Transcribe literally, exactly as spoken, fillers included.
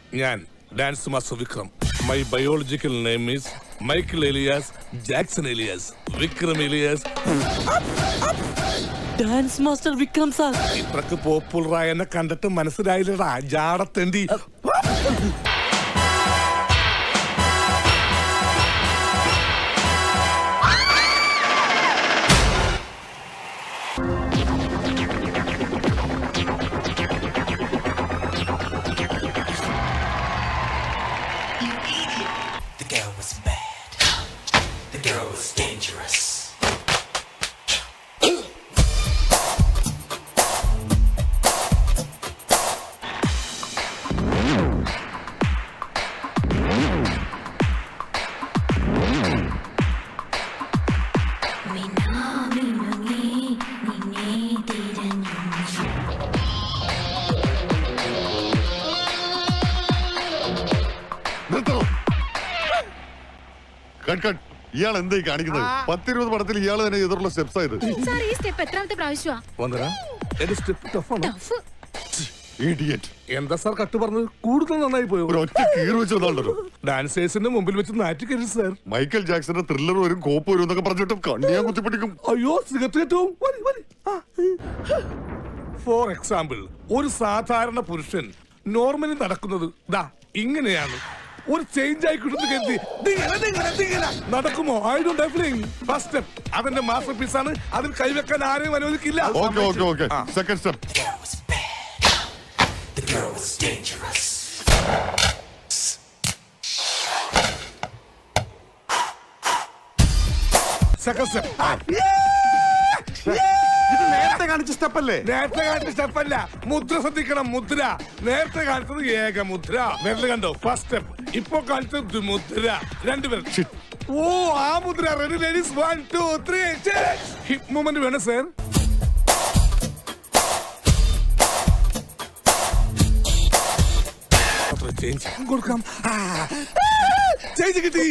ഞാൻ dance master Vikram. My biological name is Michael alias Jackson alias Vikram alias. Dance master Vikram sir. ഇത്രക്ക് പോപ്പുലറായ എന്നെ കണ്ടിട്ട് മനസ്സിലായില്ലടാ ജാടത്തേണ്ടി. ഇയാൾ എന്തായി കാണിക്കുന്നത്? പത്തിരുപത് പടത്തിൽ ഇയാൾ തന്നെ എതിർള്ള സ്റ്റെപ്സ് ആയത്. എന്താ സാർ കട്ട് പറഞ്ഞത്? കൂടുതൽ നന്നായി പോയോ? ഡാൻസേഴ്സിന്റെ മുമ്പിൽ വെച്ച് നാറ്റിക്കരുത് സാർ. മൈക്കൽ ജാക്സന്റെ ത്രില്ലർ വരും, കോപ്പ് വരും എന്നൊക്കെ പറഞ്ഞിട്ട് കണ്ണിയാൻ കുത്തിപ്പിടിക്കും. അയ്യോ സിഗരറ്റ്. ഫോർ എക്സാമ്പിൾ, ഒരു സാധാരണ പുരുഷൻ നോർമലി നടക്കുന്നത് ദാ ഇങ്ങനെയാണ്. ഒരു ചേഞ്ച് ആയി കിട്ടുന്ന നടക്കുമോ? I don't have feeling. First step അതിന്റെ മാസ്റ്റർ പീസ് ആണ്. അതിൽ കൈവെക്കാൻ ആരെയും അനുവദിക്കില്ല. Okay okay okay. Second step. The girl was dangerous. Second step. ഇത് നേരത്തെ കാണിച്ച സ്റ്റെപ്പ് അല്ലേ? നേരത്തെ കാണിച്ച സ്റ്റെപ്പ് അല്ല. മുദ്ര ശ്രദ്ധിക്കണം. മുദ്ര നേരത്തെ കാണിച്ചത് ഏക മുദ്ര. വിരൽ കണ്ടോ? First step. ഇപ്പൊ കാണിച്ചത് മുദ്ര. രണ്ടുപേർ. ഓ ആ മുദ്ര. Ready ladies? One two three. Hip movement വേണം സാർ. കൊടുക്കാം. ചേഞ്ച് കിട്ടി.